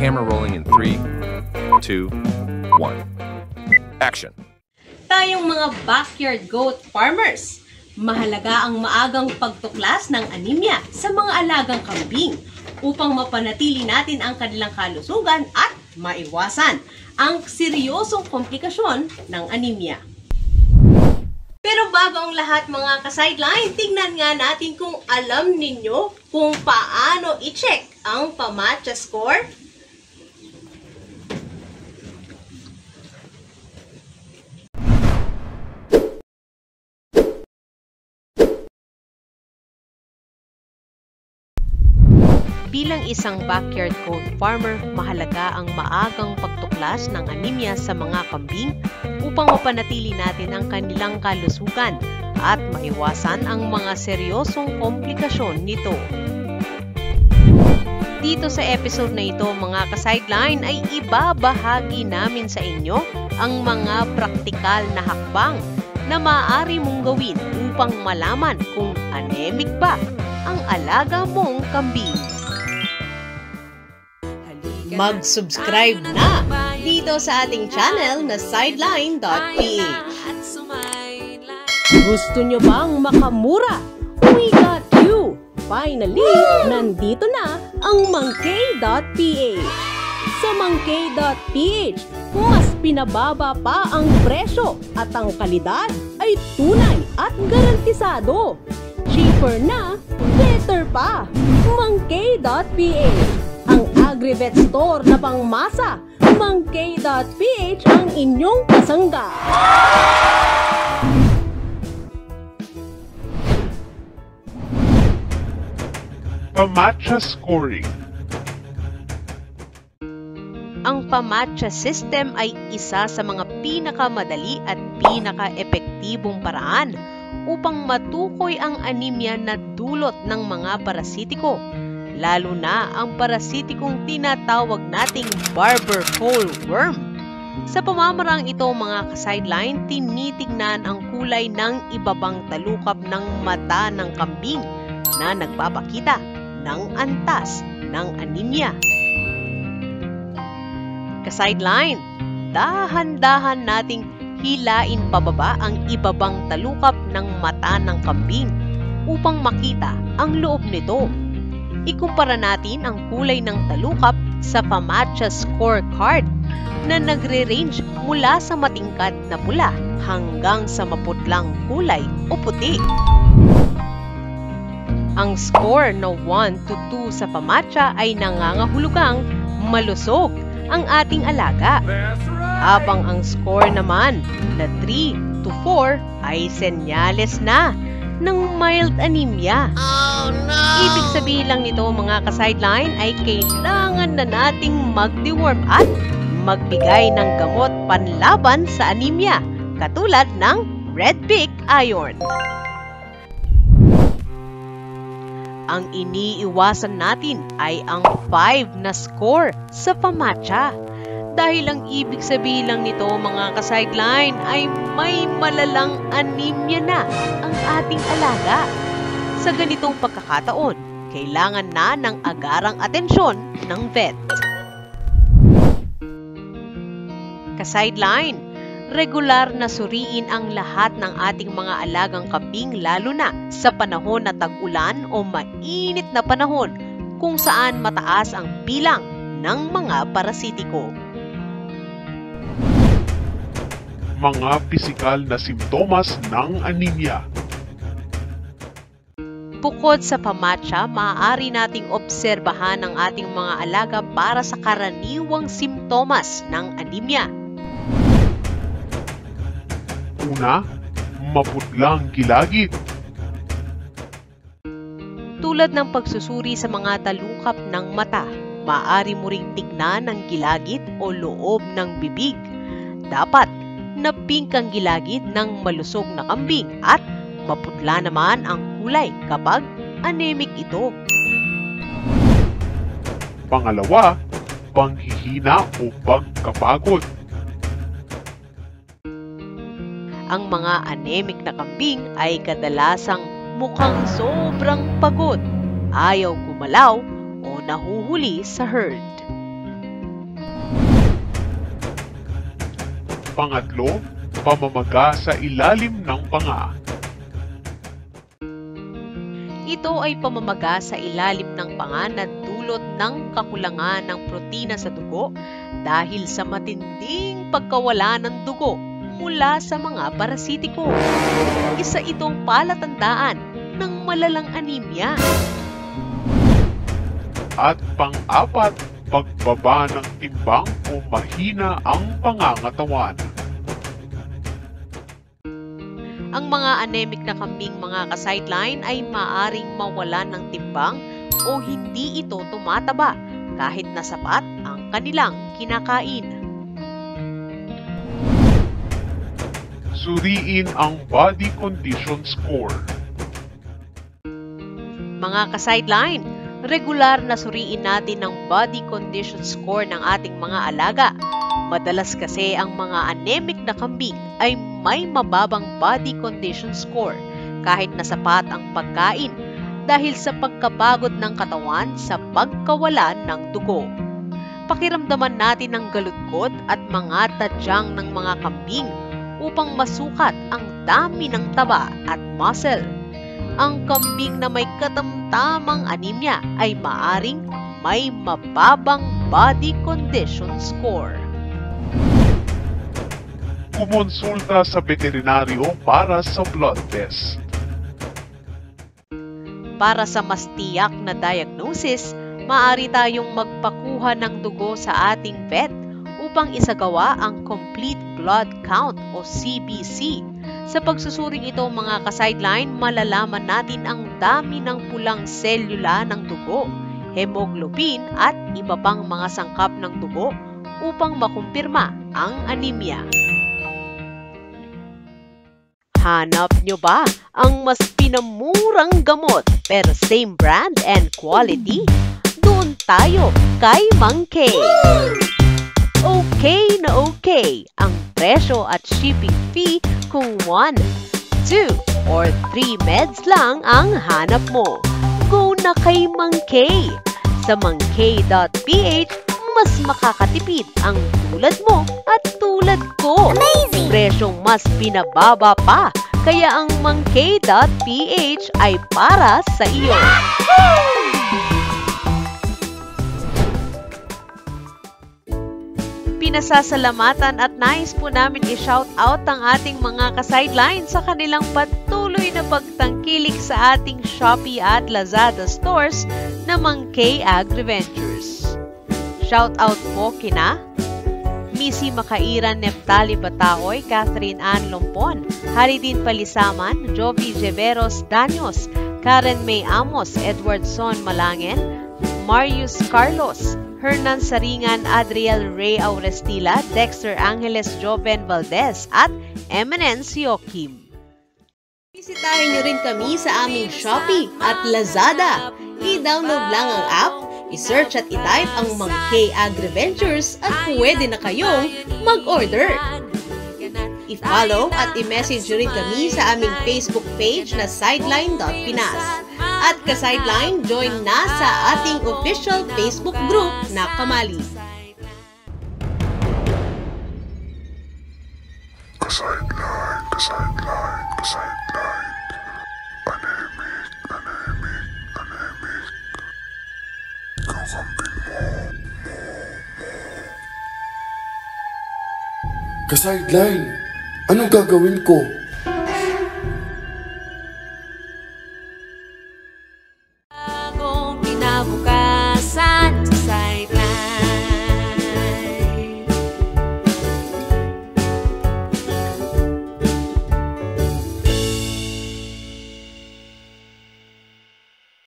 Camera rolling in 3, 2, 1. Action! Tayong mga backyard goat farmers, mahalaga ang maagang pagtuklas ng anemia sa mga alagang kambing upang mapanatili natin ang kanilang kalusugan at maiwasan ang seryosong komplikasyon ng anemia. Pero bago ang lahat mga ka-sideline, tingnan nga natin kung alam ninyo kung paano i-check ang PAMATSA score. Bilang isang backyard goat farmer, mahalaga ang maagang pagtuklas ng anemia sa mga kambing upang mapanatili natin ang kanilang kalusugan at maiwasan ang mga seryosong komplikasyon nito. Dito sa episode na ito mga ka-sideline ay ibabahagi namin sa inyo ang mga praktikal na hakbang na maaari mong gawin upang malaman kung anemic ba ang alaga mong kambing. Mag-subscribe na dito sa ating channel na sideline.ph. Gusto nyo bang makamura? We got you! Finally, nandito na ang Mangkay.ph. Sa Mangkay.ph, mas pinababa pa ang presyo at ang kalidad ay tunay at garantisado. Cheaper na, better pa! Mangkay.ph, ang agri-vet store na pangmasa. Mangkay.ph ang inyong kasangga. PAMATSA scoring. Ang PAMATSA system ay isa sa mga pinakamadali at pinaka-epektibong paraan upang matukoy ang anemia na dulot ng mga parasitiko, lalo na ang parasitikong tinatawag nating barber pole worm. Sa pamamarang ito mga ka-sideline, tinitignan ang kulay ng ibabang talukap ng mata ng kambing na nagpapakita ng antas ng anemia. Ka-sideline, dahan-dahan nating hilain pababa ang ibabang talukap ng mata ng kambing upang makita ang loob nito. Ikumpara natin ang kulay ng talukap sa PAMATSA scorecard na nagre-range mula sa matingkad na pula hanggang sa maputlang kulay o puti. Ang score na 1 to 2 sa PAMATSA ay nangangahulugang malusog ang ating alaga, habang ang score naman na 3 to 4 ay senyales na ng mild anemia. Oh, no! Ibig sabihin lang nito mga ka-sideline ay kailangan na nating mag-deworm at magbigay ng gamot panlaban sa anemia katulad ng Red Bic Iron. Ang iniiwasan natin ay ang 5 na score sa PAMATSA dahil ang ibig sabihin lang nito mga ka-sideline ay may malalang anemia na ang ating alaga. Sa ganitong pagkakataon, kailangan na ng agarang atensyon ng vet. Ka-sideline, regular na suriin ang lahat ng ating mga alagang kambing lalo na sa panahon na tag-ulan o mainit na panahon kung saan mataas ang bilang ng mga parasitiko. Mga pisikal na simptomas ng anemia. Bukod sa PAMATSA, maaari nating obserbahan ang ating mga alaga para sa karaniwang simptomas ng anemia. Una, maputlang gilagid. Tulad ng pagsusuri sa mga talukap ng mata, maaari mo ring tignan ang gilagid o loob ng bibig. Dapat na pink ang gilagid ng malusog na kambing at maputla naman ang kulay kapag anemic ito. Pangalawa, panghihina o pagkapagod. Ang mga anemic na kambing ay kadalasang mukhang sobrang pagod, ayaw gumalaw o nahuhuli sa herd. Pangatlo, pamamaga sa ilalim ng panga. Ito ay pamamaga sa ilalim ng panga na dulot ng kakulangan ng protina sa dugo dahil sa matinding pagkawala ng dugo mula sa mga parasitiko. Isa itong palatandaan ng malalang anemia. At pang-apat, pagbaba ng timbang o mahina ang pangangatawan. Ang mga anemic na kambing mga ka-sideline ay maaring mawalan ng timbang o hindi ito tumataba kahit na sapat ang kanilang kinakain. Suriin ang body condition score. Mga ka-sideline, regular na suriin natin ang body condition score ng ating mga alaga. Madalas kasi ang mga anemic na kambing ay may mababang body condition score kahit na sapat ang pagkain dahil sa pagkapagod ng katawan sa pagkawalan ng dugo. Pakiramdaman natin ang galudkod at mga tadyang ng mga kambing upang masukat ang dami ng taba at muscle. Ang kambing na may katamtamang anemia ay maaring may mababang body condition score. Kumonsulta sa veterinaryo para sa blood test. Para sa mas tiyak na diagnosis, maaari tayong magpakuha ng dugo sa ating vet upang isagawa ang Complete Blood Count o CBC. Sa pagsusuring ito mga ka-sideline, malalaman natin ang dami ng pulang selula ng dugo, hemoglobin at iba pang mga sangkap ng dugo upang makumpirma ang anemia. Hanap nyo ba ang mas pinamurang gamot pero same brand and quality? Doon tayo kay Mang K. Okay na okay ang presyo at shipping fee kung 1, 2, or 3 meds lang ang hanap mo. Go na kay Mang K. Sa mangk.ph, mas makakatipid ang tulad mo at tulad ko. Amazing! Presyong mas pinababa pa, kaya ang mangk.ph ay para sa iyo. Pinasasalamatan at nais po namin i-shout out ang ating mga ka-sideline sa kanilang patuloy na pagtangkilik sa ating Shopee at Lazada stores na Mang K AgriVentures. Shout out po kina Missy Makairan Neftali Bataoy, Catherine Ann Lompon, Haridin Palisaman, Jovi Jeveros Danios, Karen May Amos, Edward Son Malangen, Marius Carlos, Hernan Saringan, Adriel Ray Aurestila, Dexter Angeles Joven Valdez, at Eminence Joachim. Bisitahin niyo rin kami sa aming Shopee at Lazada. I-download lang ang app, i-search at i-type ang Mang K AgriVentures at pwede na kayong mag-order. I-follow at i-message rin kami sa aming Facebook page na sideline.pinas. At ka-sideline, join na sa ating official Facebook group na Kamali. Ka-sideline, ka-sideline, ka-sideline. Anemic, anemic, anemic. Ikaw kambing mo. Ka-sideline, anong gagawin ko?